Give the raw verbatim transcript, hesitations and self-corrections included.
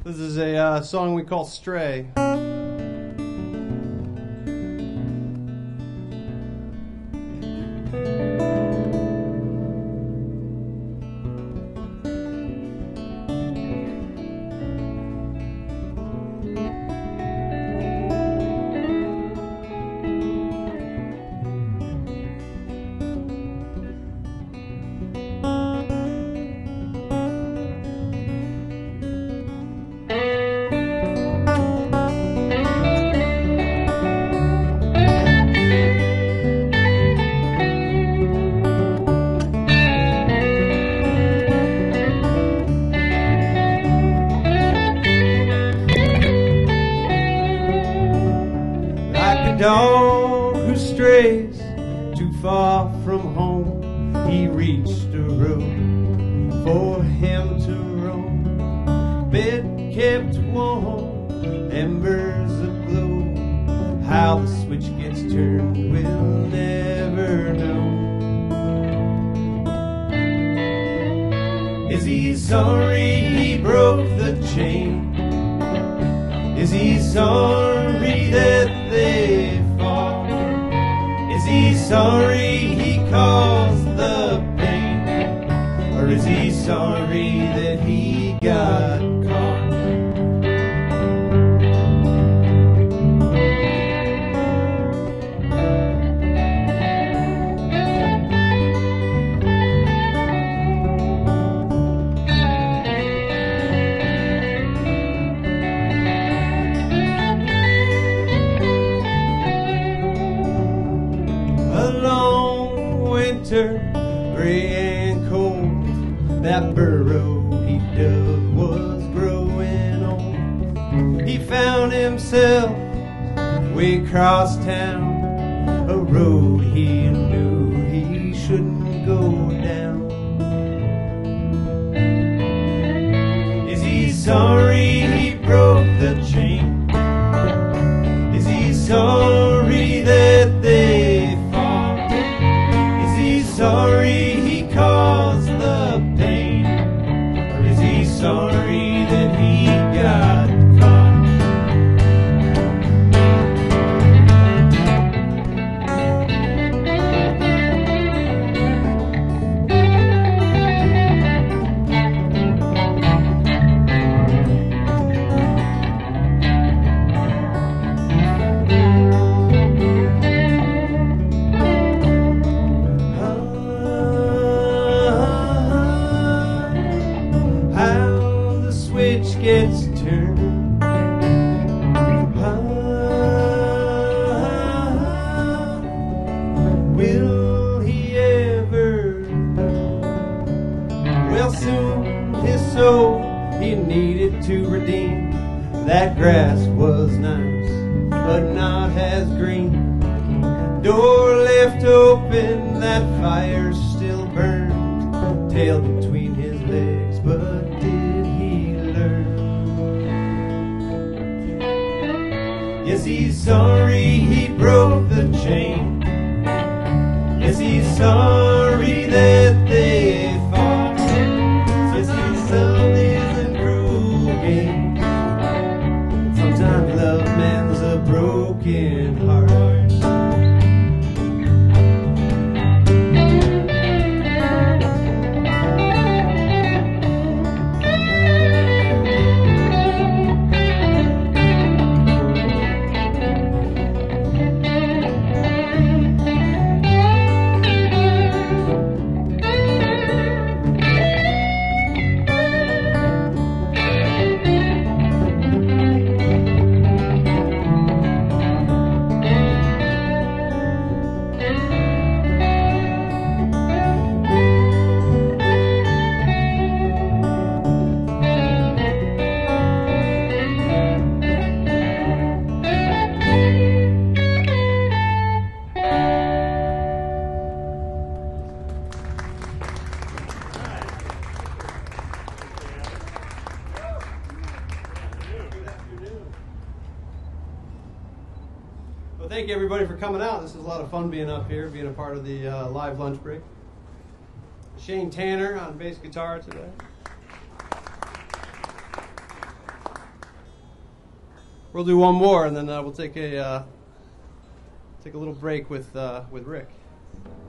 This is a uh, song we call Stray. Dog who strays too far from home, he reached a road for him to roam. Bed kept warm, embers aglow. How the switch gets turned we'll never know. Is he sorry he broke the chain? Is he sorry that they fall? Is he sorry he caused the pain? Or is he sorry that he got caught? Gray and cold, that burrow he dug was growing old. He found himself way across town, a road he knew he shouldn't go down. Is he sorry he broke the chain? Is he sorry that they fall? Is he sorry he caused the pain? Or is he sorry that he got caught? Gets turned. Ah, will he ever know? Well, soon his soul he needed to redeem. That grass was nice, but not as green. Door left open, that fire still burned. Tail between his legs, but did he learn? Yes, he's sorry he broke the chain. Yes, he's sorry that they fought. Yes, he's love isn't cruel game. Sometimes love mends a broken heart. Well, thank you everybody for coming out. This is a lot of fun being up here, being a part of the uh, live lunch break. Shane Tanner on bass guitar today. We'll do one more, and then uh, we'll take a uh, take a little break with uh, with Rick.